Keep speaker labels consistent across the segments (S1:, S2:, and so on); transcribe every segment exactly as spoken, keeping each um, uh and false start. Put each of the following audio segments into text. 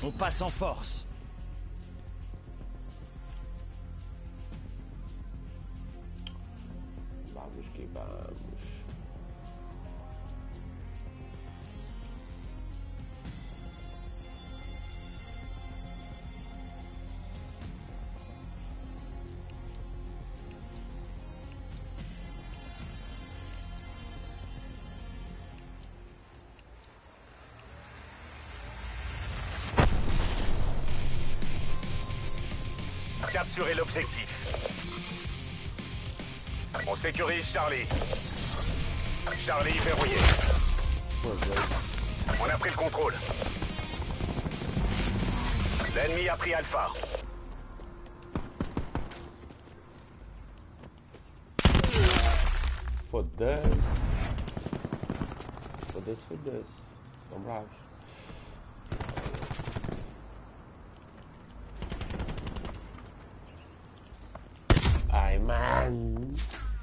S1: On passe en force.
S2: Vamos que vamos.
S3: Capturez l'objectif. On sécurise Charlie. Charlie verrouillé. On a pris le contrôle. L'ennemi a pris Alpha.
S2: Foda-se. Foda-se, foda-se. Estão bravos. Ai, mano.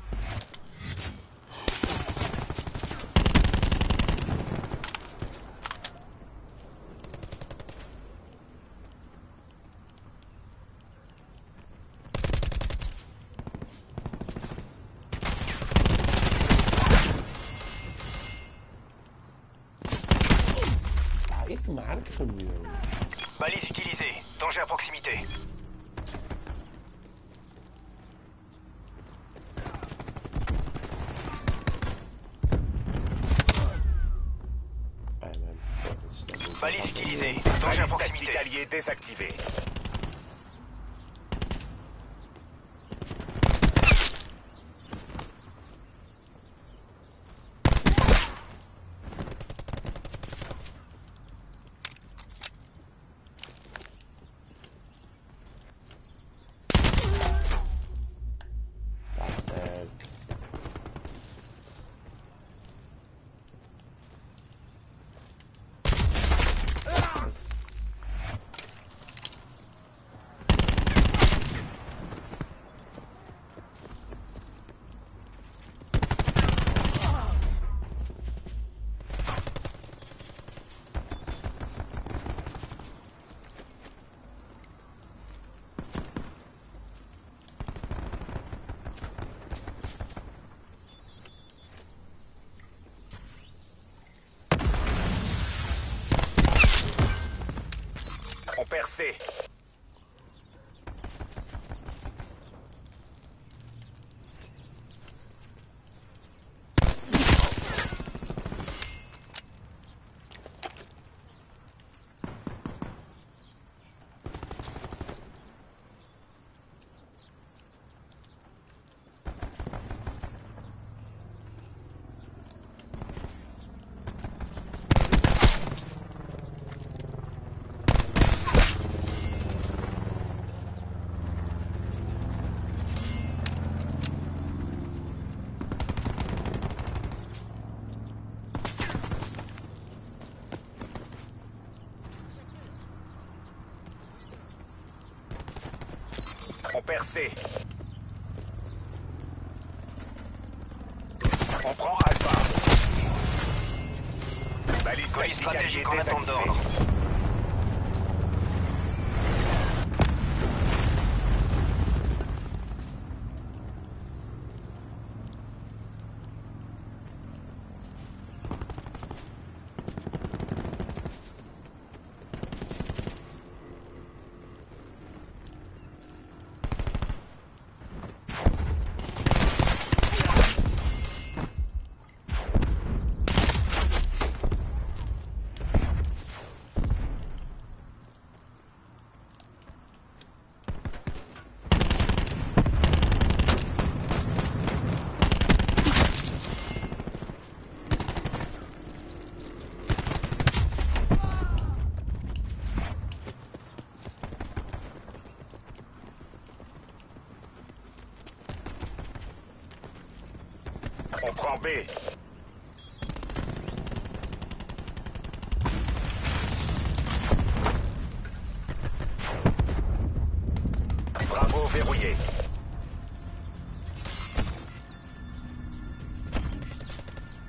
S2: Ai, que marca, meu.
S3: Balise utilisée. Danger à proximité. Balise utilisée. Danger à proximité. Tactique allié désactivé. On percé. On percé. On prend Alpha. Balise stratégique en attente d'ordre. On prend B. Bravo, verrouillé.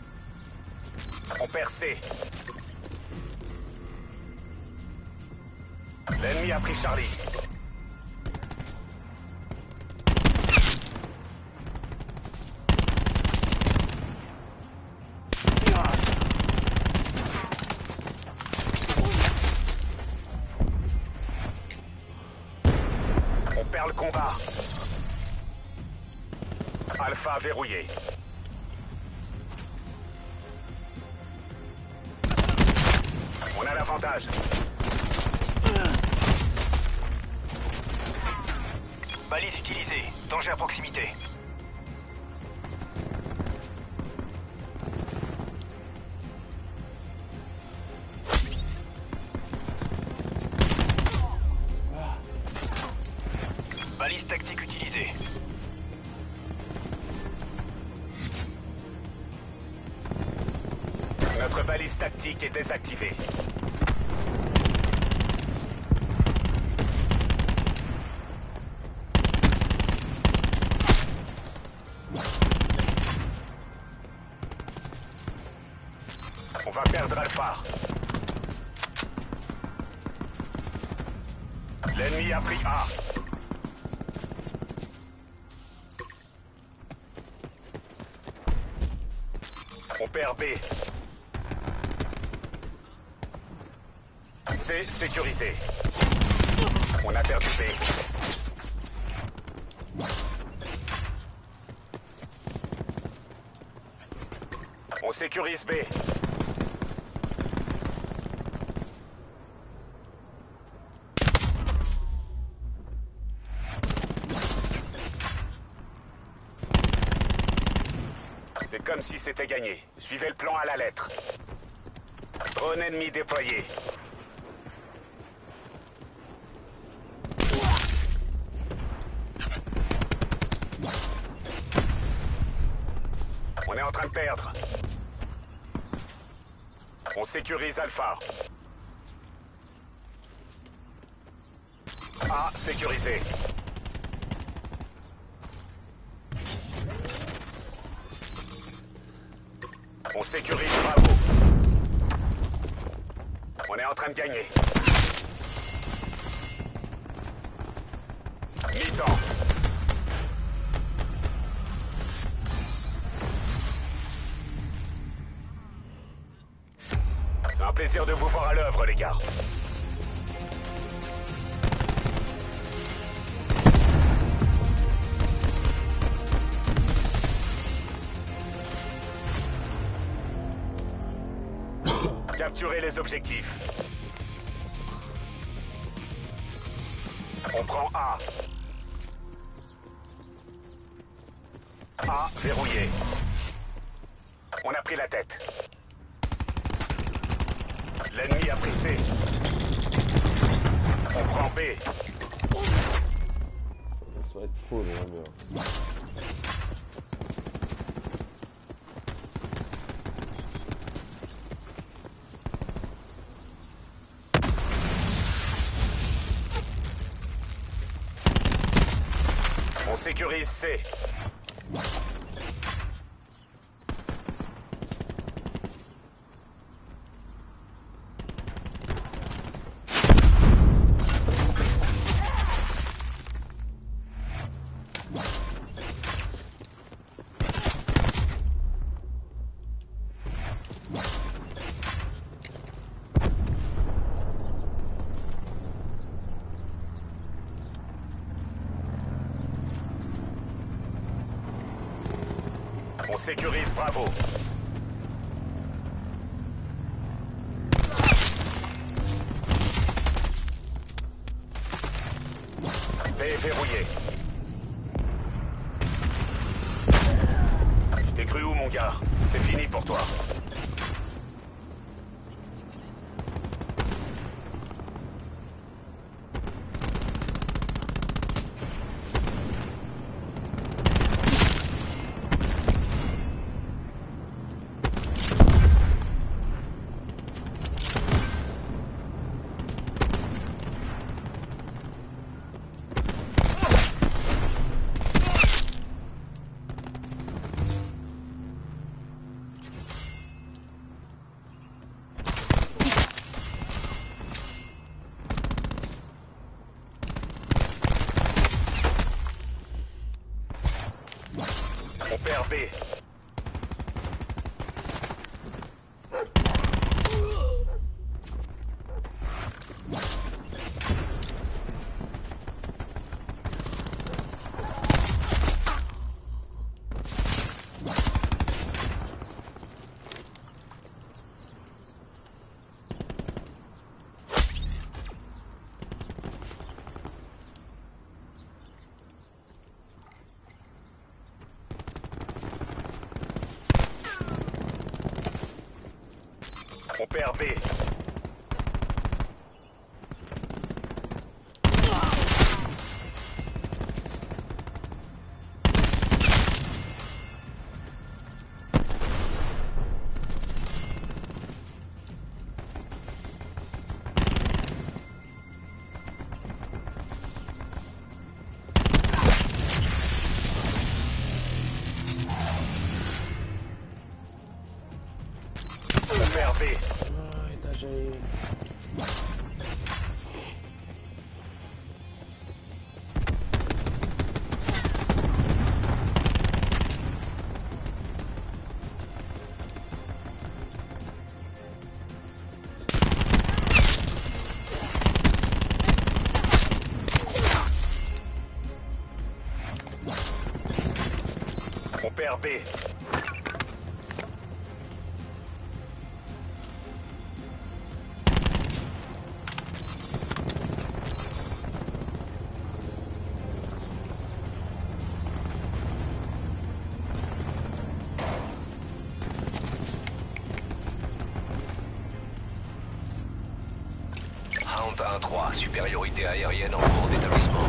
S3: On percé. L'ennemi a pris Charlie. On perd le combat. Alpha verrouillé. On a l'avantage. Balise utilisée. Danger à proximité. Balise tactique utilisée. Notre balise tactique est désactivée. On va perdre Alpha. L'ennemi a pris A. On perd B. C sécurisé. On a perdu B. On sécurise B. C'est comme si c'était gagné. Suivez le plan à la lettre. Drone ennemi déployé. On est en train de perdre. On sécurise Alpha. A sécurisé. On sécurise Bravo. On est en train de gagner. Mi-temps. C'est un plaisir de vous voir à l'œuvre, les gars. Capturez les objectifs. On prend A. A verrouillé. On a pris la tête. L'ennemi a pris C. On prend B.
S2: Ça va être faux, mais
S3: On sécurise C. On sécurise Bravo. B verrouillé. T'es cru où, mon gars? C'est fini pour toi. On perd B. On perd B. On perd B.
S2: Ai, étagem.
S3: On perd B.
S1: Round un trois, supériorité aérienne en cours d'établissement.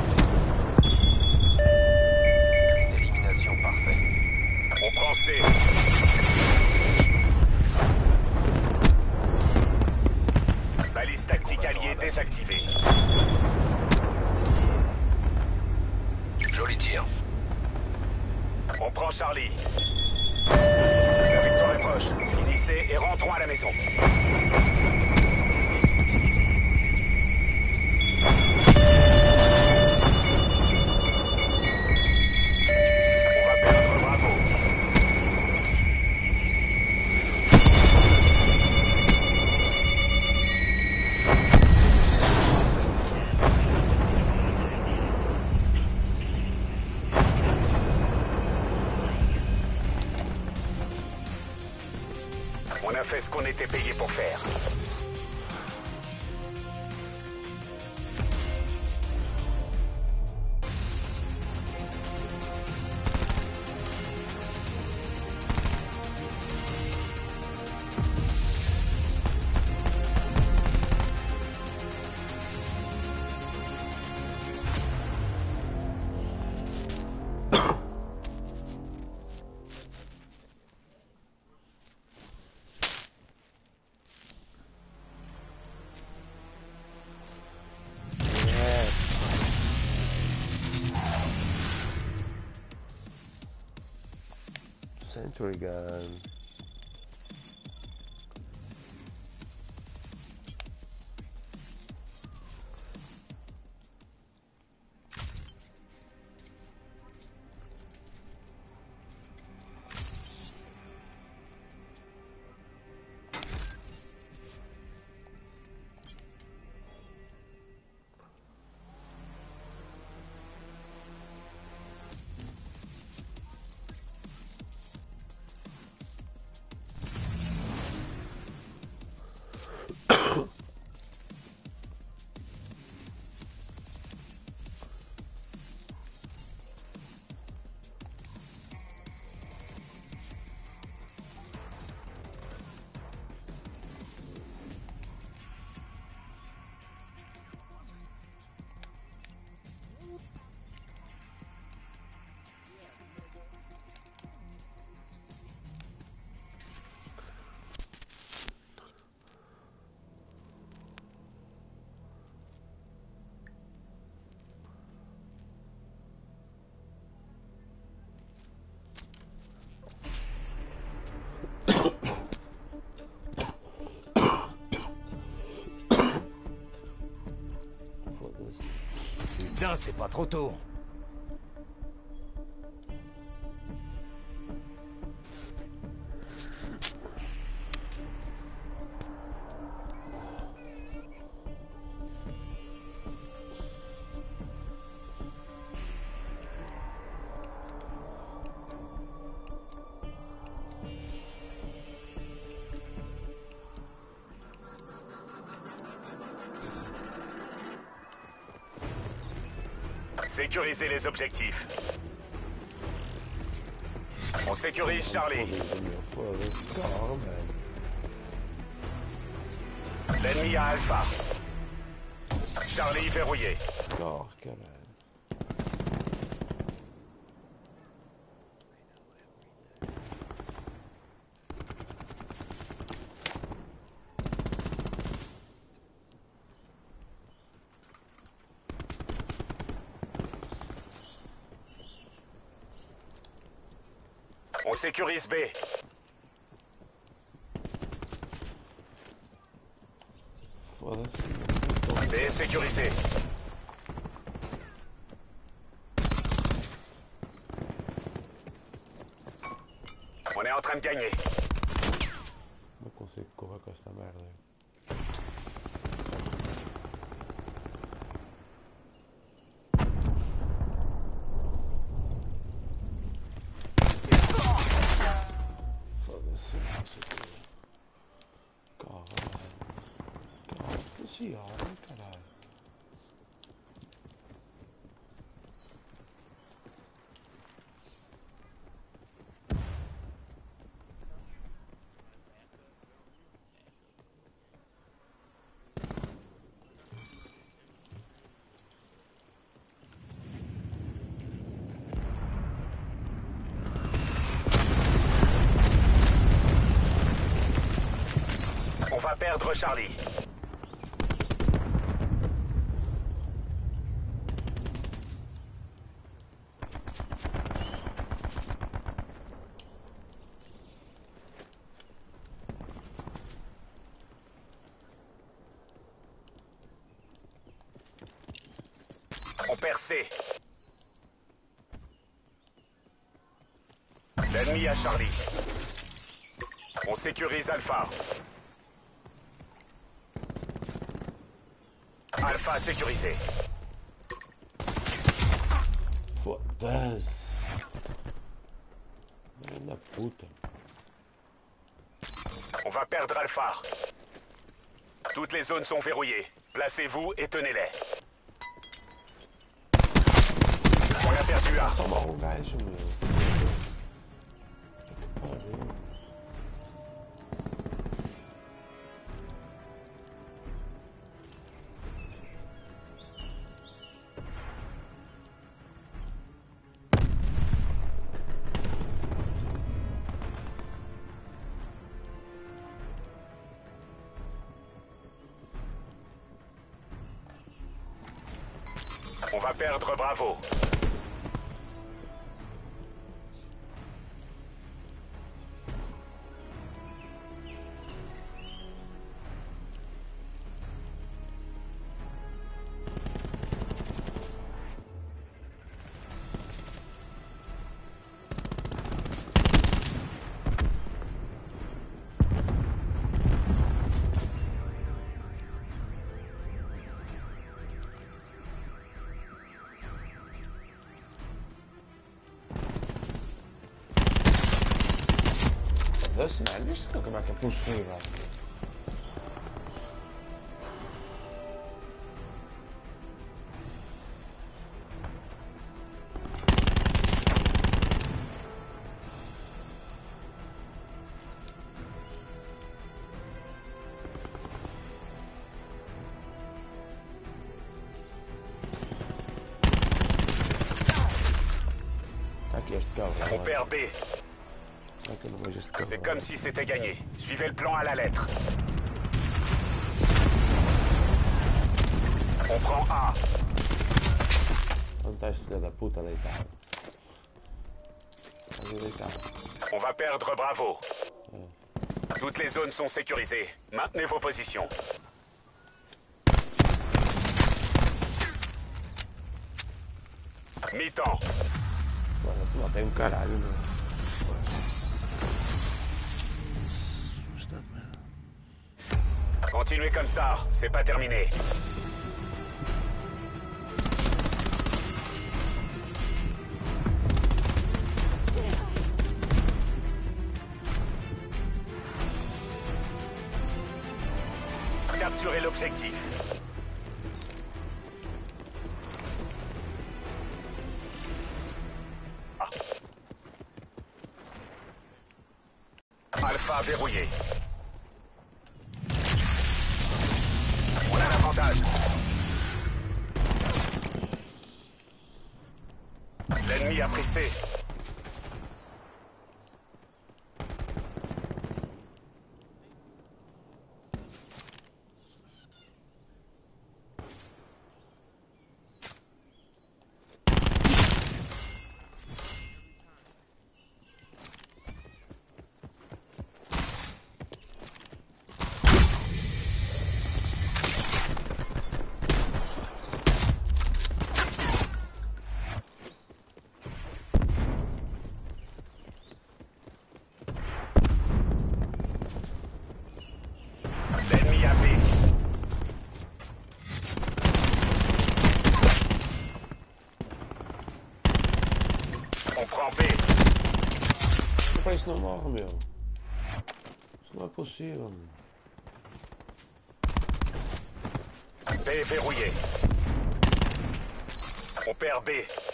S1: Élimination parfaite.
S3: On prend C. Balise tactique alliée désactivée.
S1: Joli tir.
S3: On prend Charlie. La victoire est proche. Finissez et rentrons à la maison. On va perdre Bravo. On a fait ce qu'on était payé pour faire.
S2: Yeah. Sentry gun.
S4: Putain, c'est pas trop tôt.
S3: Sécurisez les objectifs. On sécurise Charlie. L'ennemi a Alpha. Charlie verrouillé.
S2: Oh, caralho.
S3: On sécurise B. B est sécurisé. On est en train de gagner.
S2: Não consigo correr com esta merda. Foda-se, nossa. Caralho. Caralho, senhora, caralho.
S3: On va perdre Charlie. On perd C. L'ennemi a Charlie. On sécurise Alpha. Alpha sécurisé.
S2: Foda-se. La puta.
S3: On va perdre Alpha. Toutes les zones sont verrouillées. Placez-vous et tenez-les. On a perdu A.
S2: Só mal um gajo, meu. Que pariu.
S3: On va perdre Bravo.
S2: Foda-se, mano. Isto como é que é possível? Tá aqui este carro.
S3: On perd B. C'est comme si c'était gagné. Suivez le plan à la lettre. On prend A.
S2: Onde está este filho da puta deitado? Ali deitado.
S3: On va perdre Bravo. Toutes les zones sont sécurisées. Maintenez vos positions. Mi-temps.
S2: Agora se não tem um caralho, meu.
S3: Continuez comme ça, c'est pas terminé. Capturez l'objectif. Alpha verrouillé. On a l'avantage. L'ennemi a pris C. L'ennemi a B. On prend B.
S2: Opa, isso não morre, meu. Isso não é possível, meu.
S3: B verrouillé. On perd B.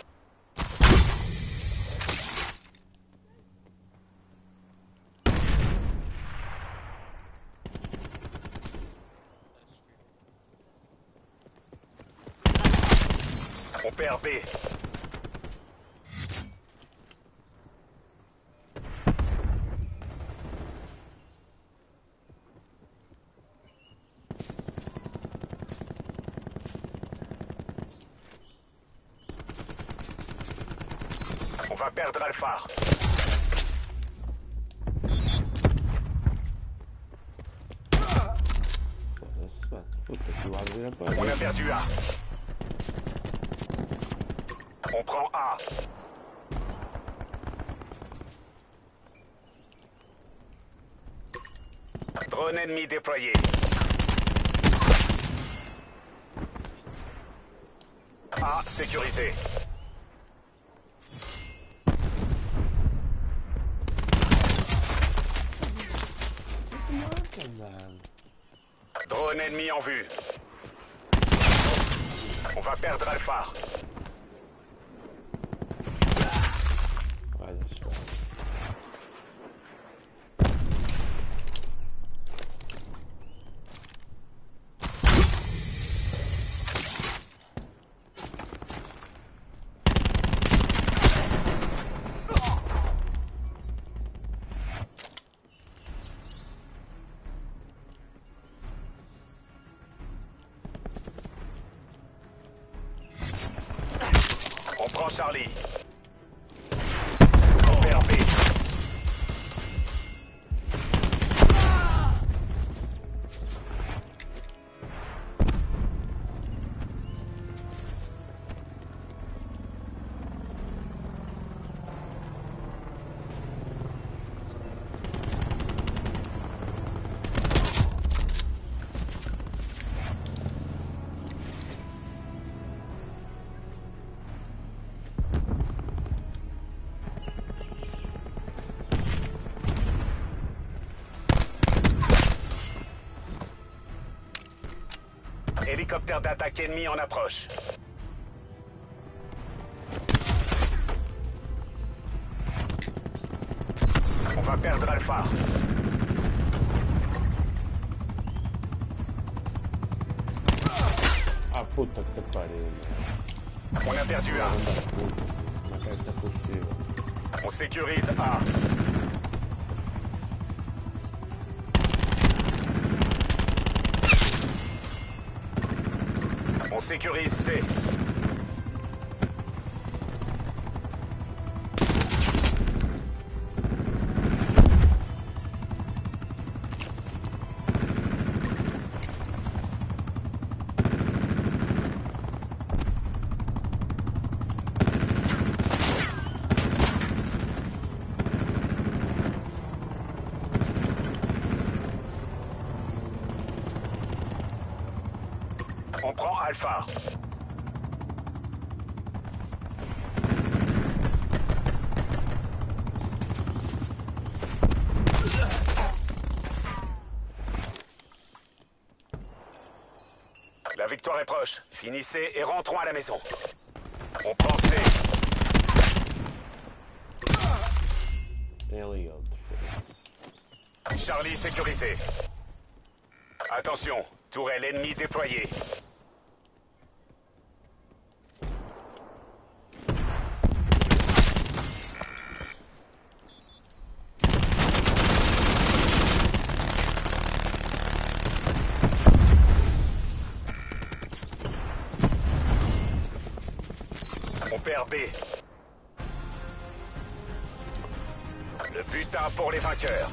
S3: On perd B. On va perdre Alpha. On a perdu A. On prend A. Drone ennemi déployé. A sécurisé. Drone ennemi en vue. On va perdre Alpha.
S2: Olha só.
S3: On prend Charlie. On perd B. Hélicoptère d'attaque ennemi en approche. On va perdre Alpha.
S2: Ah, puta que pariu.
S3: On a perdu A.
S2: Como é que isso é possível?
S3: On sécurise A. On sécurise C. On prend Alpha. La victoire est proche. Finissez et rentrons à la maison. On prend C.
S2: Tem ali outro.
S3: Charlie sécurisé. Attention, tourelle ennemie déployée. On perd B. Le butin pour les vainqueurs.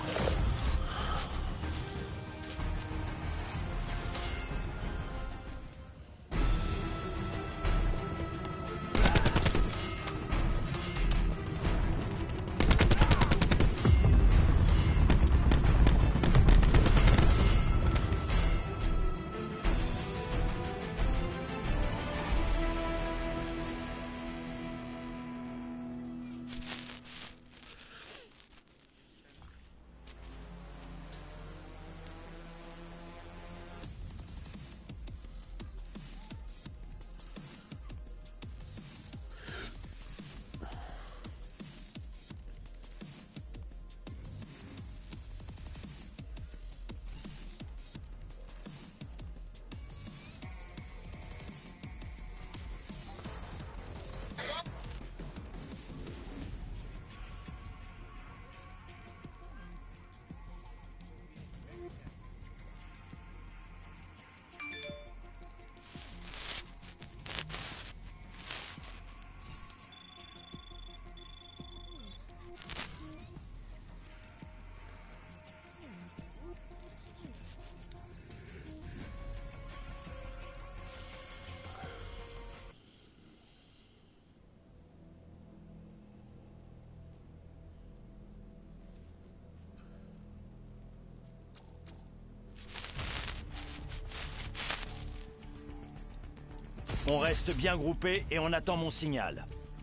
S4: On reste bien groupé et on attend mon signal.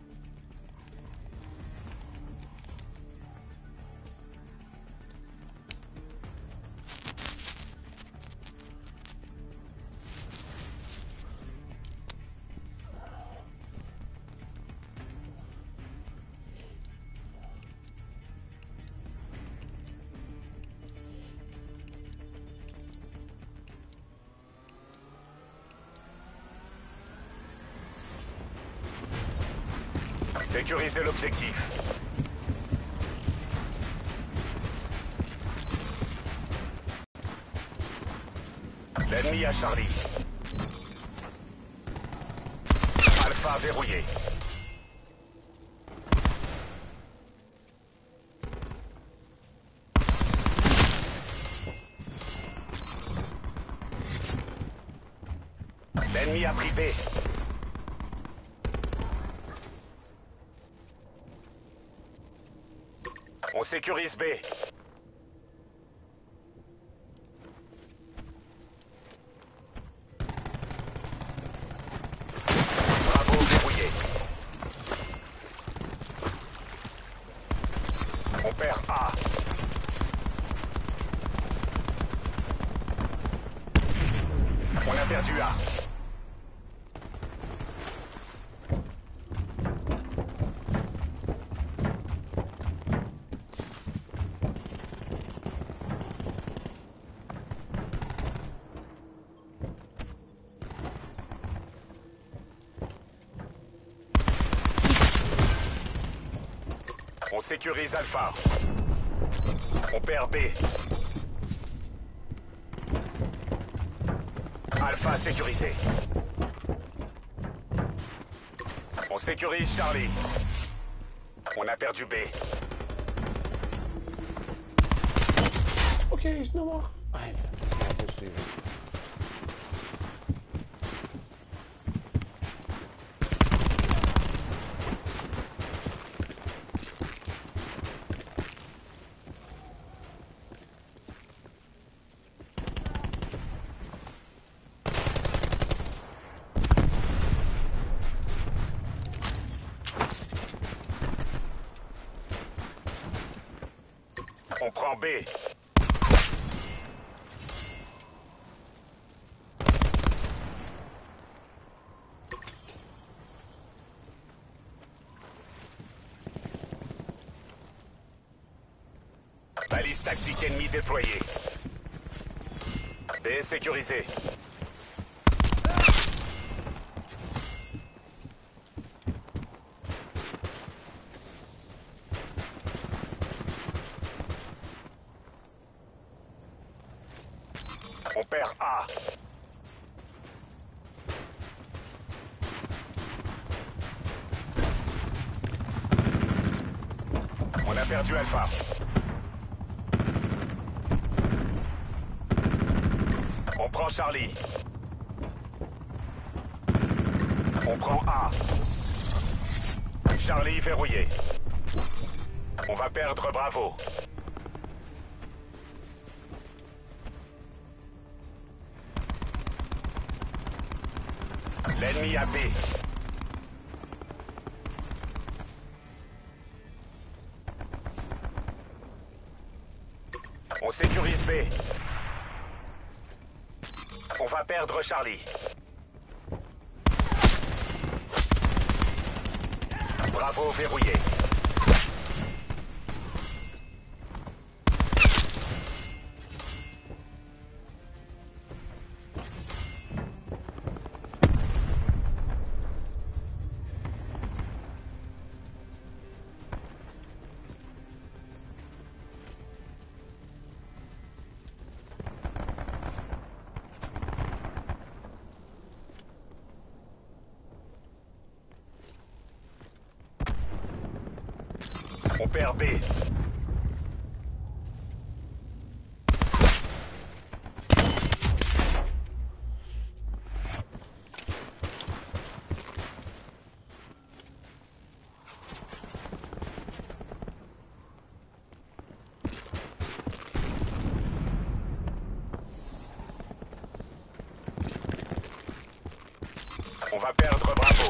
S3: Sécurisez l'objectif. L'ennemi à Charlie. Alpha verrouillé. L'ennemi a pris B. On sécurise B. Bravo, verrouillé. On perd A. On a perdu A. On sécurise Alpha. On perd B. Alpha sécurisé. On sécurise Charlie. On a perdu B.
S2: Ok, is nou maar. Ai, não é possível.
S3: On prend B. Balise tactique ennemie déployée. B sécurisé. On perd A. On a perdu Alpha. On prend Charlie. On prend A. Charlie verrouillé. On va perdre Bravo. L'ennemi a B. On sécurise B. On va perdre Charlie. Bravo verrouillé. On perd B. On va perdre Bravo.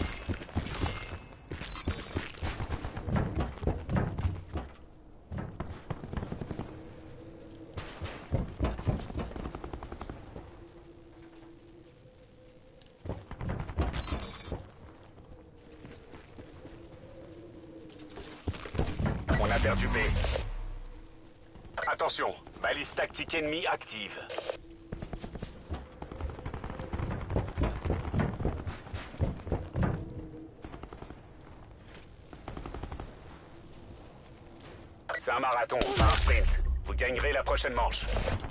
S3: On a perdu B. Attention, balise tactique ennemie active. C'est un marathon, pas un sprint. Vous gagnerez la prochaine manche.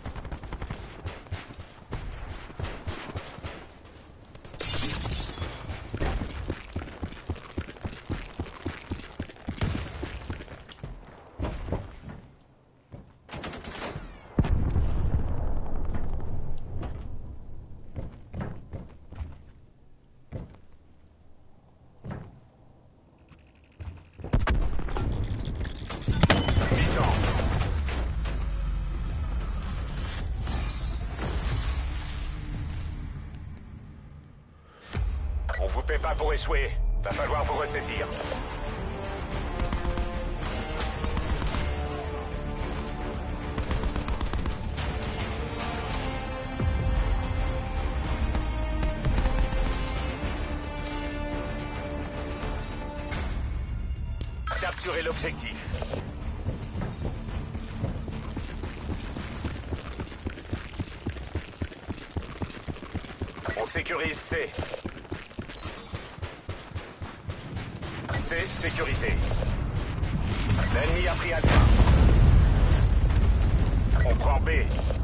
S3: On vous paie pas pour échouer. Va falloir vous ressaisir. Capturez l'objectif. On sécurise C. C sécurisé. L'ennemi a pris Alpha. On prend B.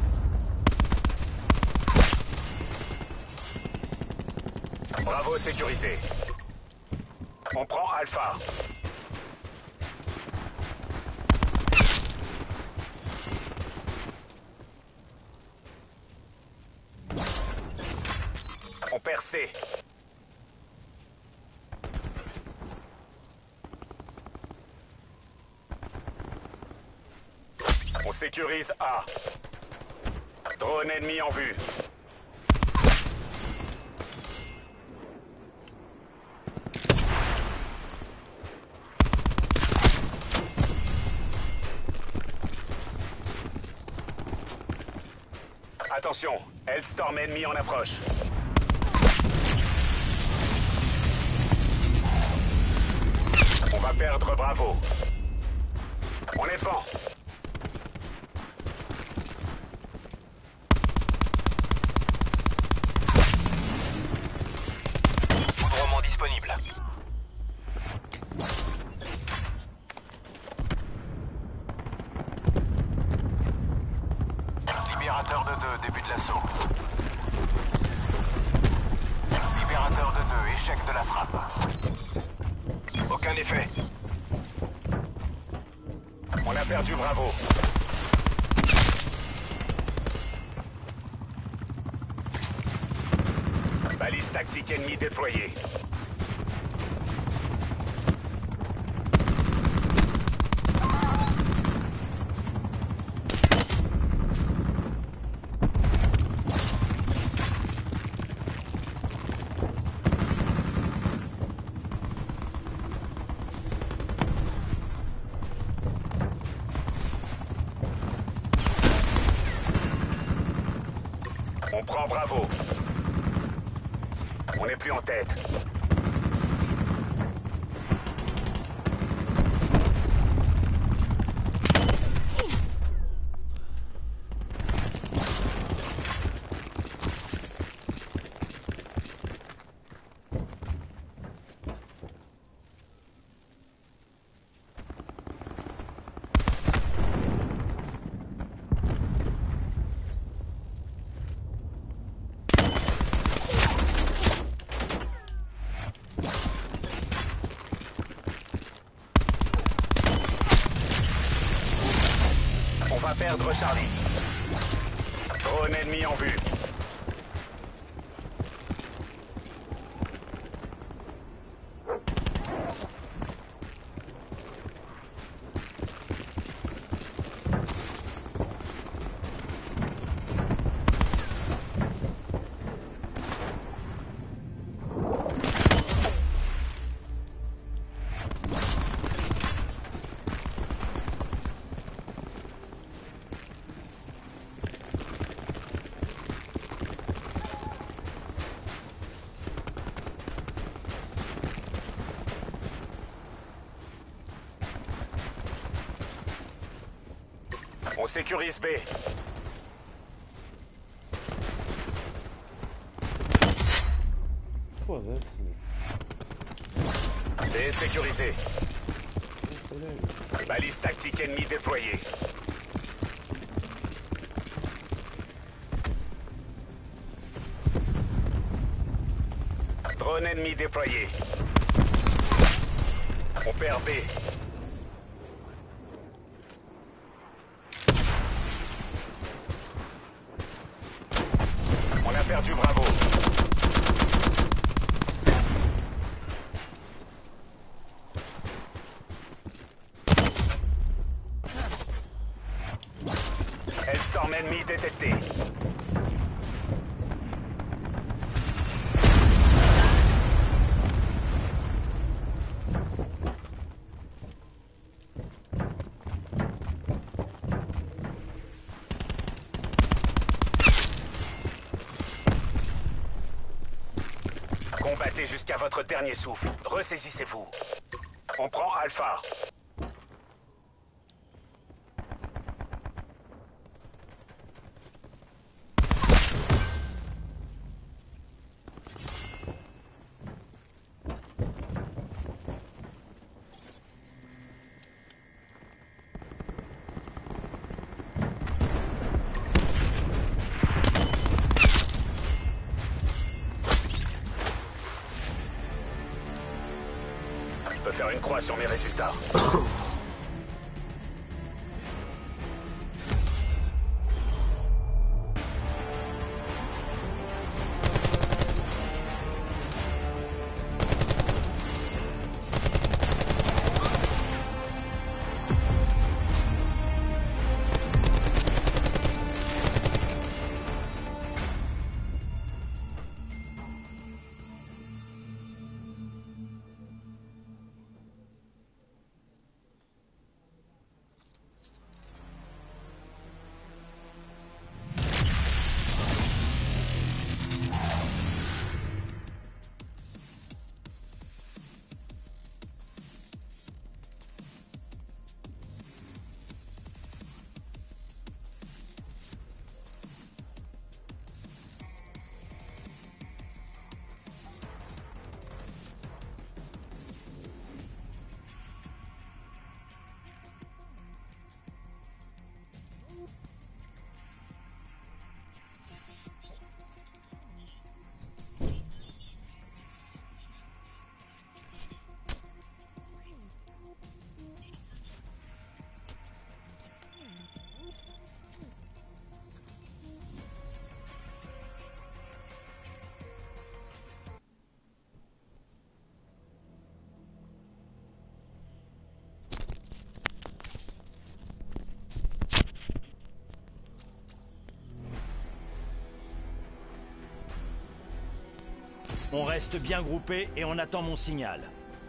S3: Bravo sécurisé. On prend Alpha. On perd C. On sécurise A. Drone ennemi en vue. Attention, Hellstorm ennemi en approche. On va perdre Bravo. On est devant.
S1: Libérateur de deux, début de l'assaut. Libérateur de deux, échec de la frappe. Aucun effet.
S3: On a perdu Bravo. Balise tactique ennemie déployée. On prend Bravo. On n'est plus en tête. On va perdre Charlie. Drone ennemi en vue. On sécurise B.
S2: Foda-se.
S3: B sécurisé.
S2: Caralho.
S3: Balise tactique ennemie déployée. Drone ennemi déployé. On perd B. On a perdu Bravo. Hellstorm ennemi détecté. Combattez jusqu'à votre dernier souffle. Ressaisissez-vous. On prend Alpha. Je peux faire une croix sur mes résultats.
S4: On reste bien groupé et on attend mon signal.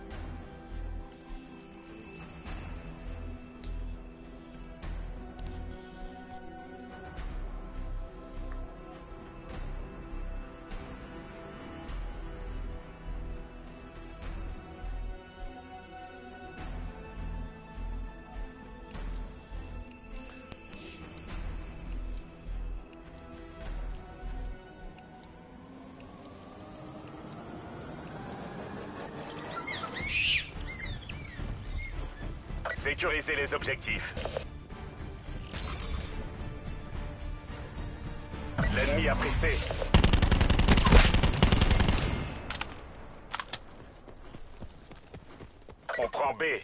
S3: Sécurisez les objectifs. L'ennemi a pris C. On prend B.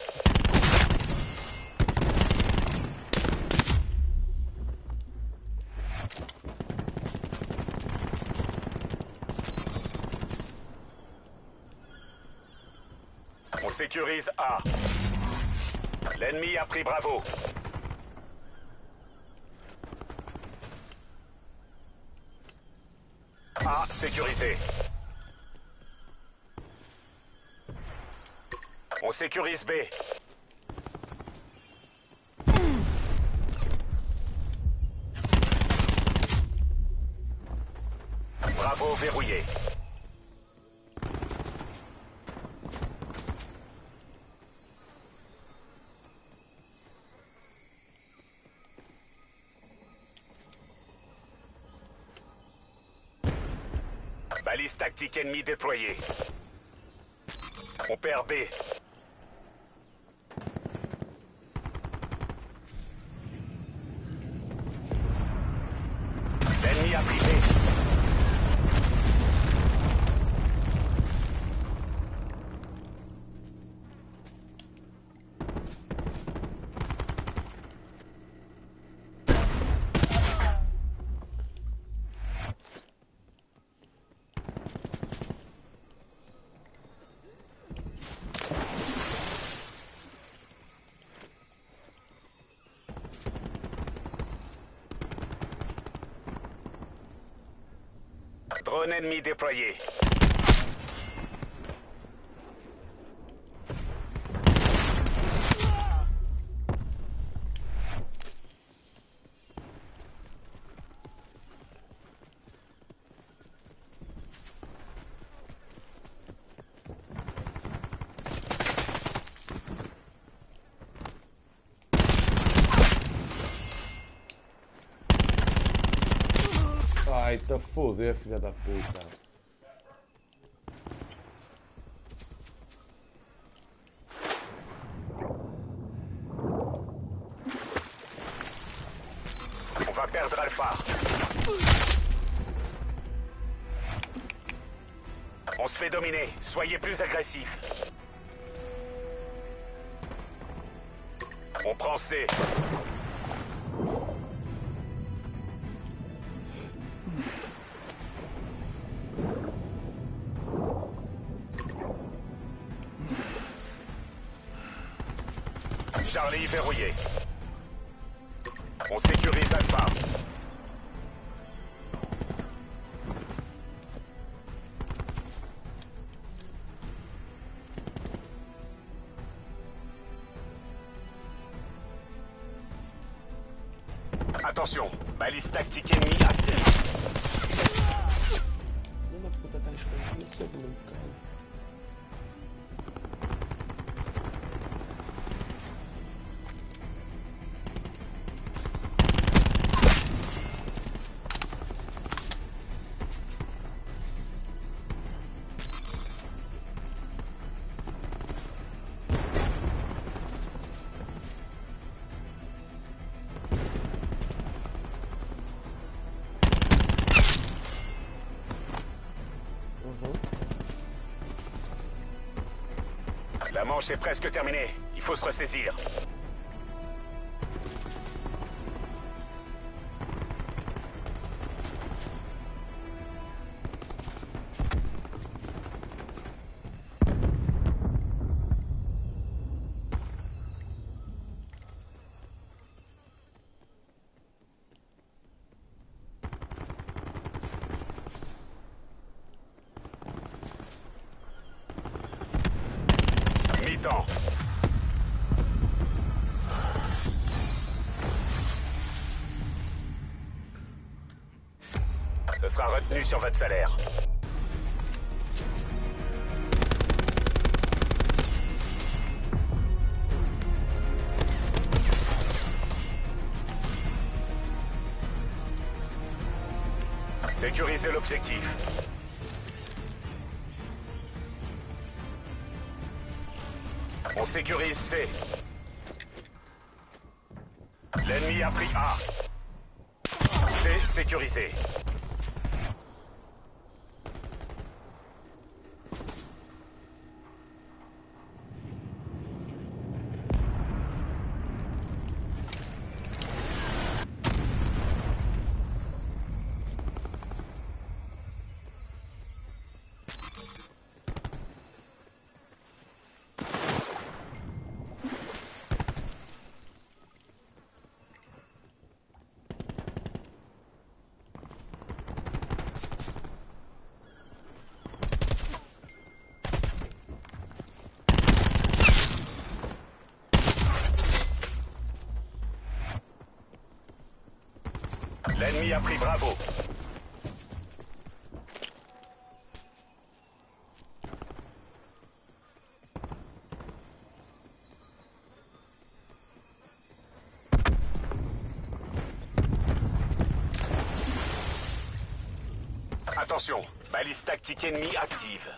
S3: On sécurise A. L'ennemi a pris Bravo. A sécurisé. On sécurise B. Bravo verrouillé. Balise tactique ennemie déployée. On perd B. L'ennemi a pris B. Drone ennemi déployé.
S2: Ai, tá foder, filha da puta.
S3: On va perdre Alpha. On se fait dominer. Soyez plus agressifs. On prend C. Charlie verrouillé. On sécurise Alpha. Attention, balise tactique ennemie active.
S2: Não, mas puta tá escondido, segundo, cara.
S3: La manche est presque terminée. Il faut se ressaisir. Ce sera retenu sur votre salaire. Sécurisez l'objectif. On sécurise C. L'ennemi a pris A. C sécurisé. L'ennemi a pris Bravo. Attention, balise tactique ennemie active.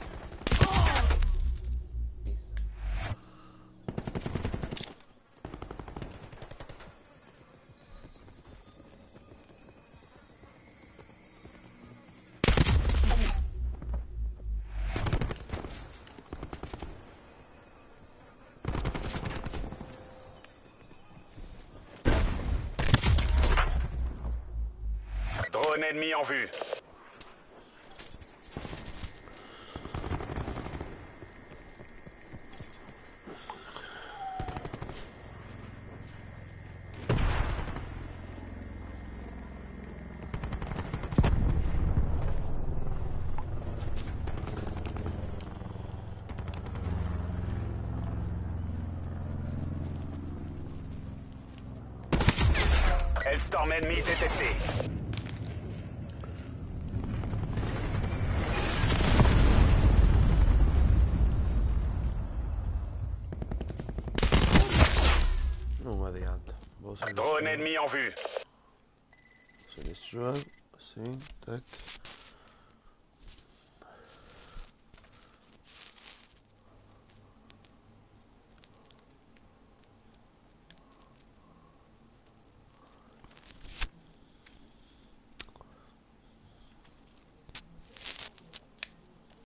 S3: Drone ennemi en vue. Hellstorm ennemi détecté. Drone ennemi en vue.
S2: Celestial, sim, tac.